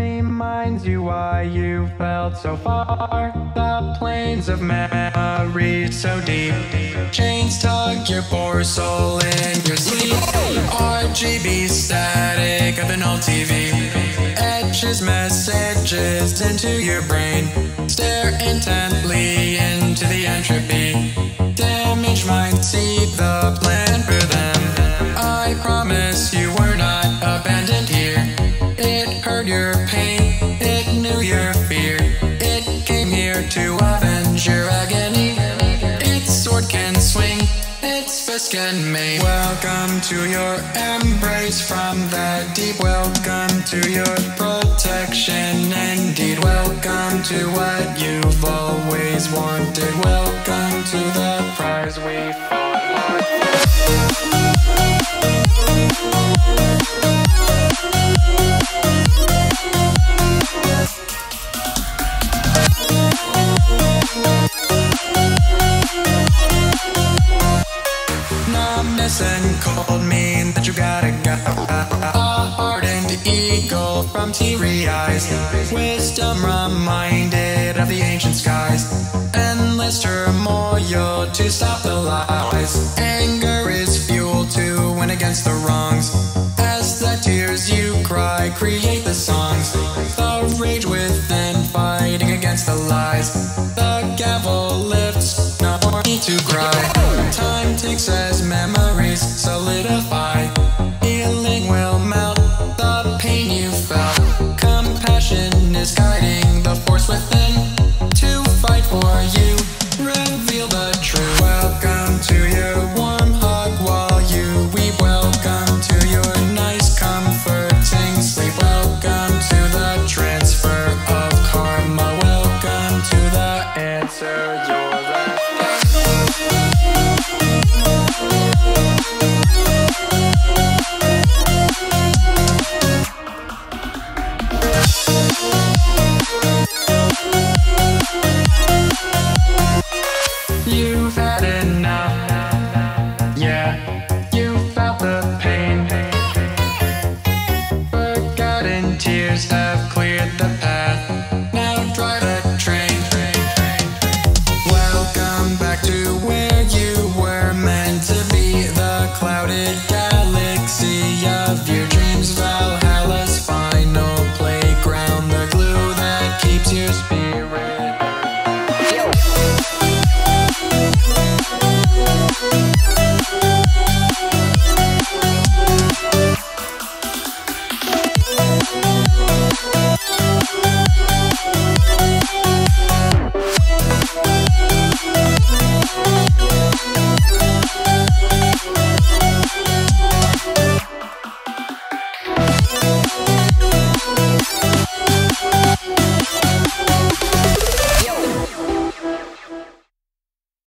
reminds you why you felt so far. The plains of memory so deep. Chains tug your poor soul in your sleep. RGB static of an old TV etches messages into your brain. Stare intently into the entropy. Damaged mind, see the plan for them. I promise you were not abandoned here. It heard your pain, it knew your fear. It came here to avenge your agony. Its sword can swing, its fist can maim. Welcome to your embrace from the deep. Welcome to your protection indeed. Welcome to what you've always wanted. Welcome to the prize we fought for. Numbness and cold mean that you gotta go. A hardened eagle from teary eyes. Wisdom reminded of the ancient skies. Endless turmoil to stop the lies. Anger is fuel to win against the wrongs. As the tears you cry create the songs. The rage within fighting against the lies. The gavel lifts, no more need to cry. Time takes as memories solidify. Healing will melt the pain you felt. Compassion is guiding the force within to fight for you. Reveal the truth. Welcome to your warm hug while you weep. Welcome to your nice comforting sleep. Welcome to the transfer of karma. Welcome to the answer you're You've had enough, yeah, you felt the pain. Forgotten tears have cleared the path. Now drive the train. Welcome back to where you were meant to be. The clouded